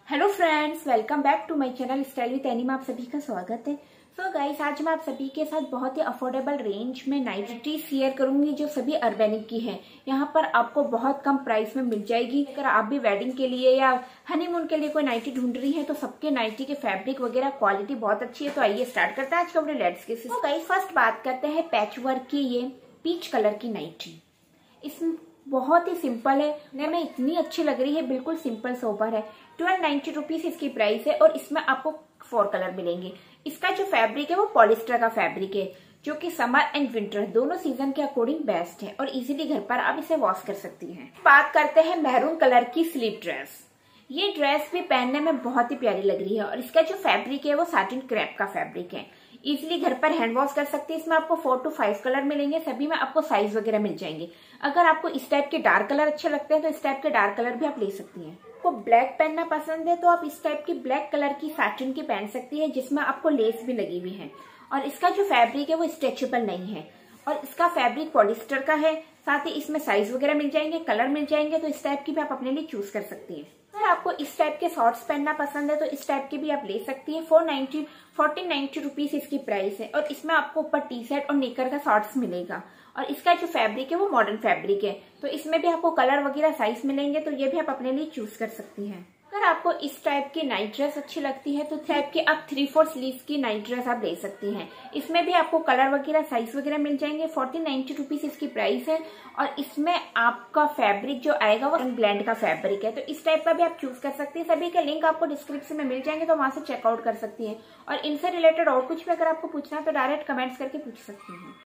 Hello friends, welcome back to my channel style with Annie में आप सभी का स्वागत है। सो गाइस, आज मैं आप सभी के साथ बहुत ही अफोर्डेबल रेंज में नाइटी शेयर करूंगी जो सभी अर्बेनिक की है। यहाँ पर आपको बहुत कम प्राइस में मिल जाएगी। अगर आप भी वेडिंग के लिए या हनीमून के लिए कोई नाइटी ढूंढ रही है तो सबके नाइटी के फैब्रिक वगैरह क्वालिटी बहुत अच्छी है। तो आइए स्टार्ट करते हैं आज का वीडियो। Let's get. तो गाइस, फर्स्ट बात करते हैं पैच वर्क की ये पीच कलर की नाइटी। इसमें बहुत ही सिंपल है, में इतनी अच्छी लग रही है, बिल्कुल सिंपल सोबर है। 1290 रुपीज इसकी प्राइस है और इसमें आपको 4 कलर मिलेंगे। इसका जो फैब्रिक है वो पॉलिस्टर का फैब्रिक है जो कि समर एंड विंटर दोनों सीजन के अकॉर्डिंग बेस्ट है और इजीली घर पर आप इसे वॉश कर सकती हैं। बात करते हैं मैरून कलर की स्लीव ड्रेस। ये ड्रेस भी पहनने में बहुत ही प्यारी लग रही है और इसका जो फैब्रिक है वो साटिन क्रेप का फैब्रिक है। इजिली घर पर हैंड वॉश कर सकते हैं। इसमें आपको 4 to 5 कलर मिलेंगे, सभी में आपको साइज वगैरह मिल जाएंगे। अगर आपको इस टाइप के डार्क कलर अच्छे लगते हैं तो इस टाइप के डार्क कलर भी आप ले सकती हैं। आपको ब्लैक पहनना पसंद है तो आप इस टाइप की ब्लैक कलर की सैटिन की पहन सकती है जिसमें आपको लेस भी लगी हुई है। और इसका जो फैब्रिक है वो स्ट्रेचेबल नहीं है और इसका फैब्रिक पॉलिस्टर का है। साथ ही इसमें साइज वगैरह मिल जाएंगे, कलर मिल जाएंगे, तो इस टाइप की भी आप अपने लिए चूज कर सकती है। अगर आपको इस टाइप के शॉर्ट्स पहनना पसंद है तो इस टाइप के भी आप ले सकती है। 1490 रुपीज इसकी प्राइस है और इसमें आपको ऊपर टी शर्ट और नेकर का शॉर्ट्स मिलेगा। और इसका जो फैब्रिक है वो मॉडर्न फैब्रिक है, तो इसमें भी आपको कलर वगैरह साइज मिलेंगे, तो ये भी आप अपने लिए चूज कर सकती हैं। अगर आपको इस टाइप की नाइट ड्रेस अच्छी लगती है तो टाइप की आप 3/4 स्लीव्स की नाइट ड्रेस आप ले सकती हैं। इसमें भी आपको कलर वगैरह साइज वगैरह मिल जाएंगे। 1490 रुपीज इसकी प्राइस है और इसमें आपका फैब्रिक जो आएगा वो ब्लेंड का फैब्रिक है, तो इस टाइप का भी आप चूज कर सकती हैं। सभी के लिंक आपको डिस्क्रिप्शन में मिल जाएंगे, तो वहां से चेकआउट कर सकती हैं। और इनसे रिलेटेड और कुछ भी अगर आपको पूछना है तो डायरेक्ट कमेंट्स करके पूछ सकती हैं।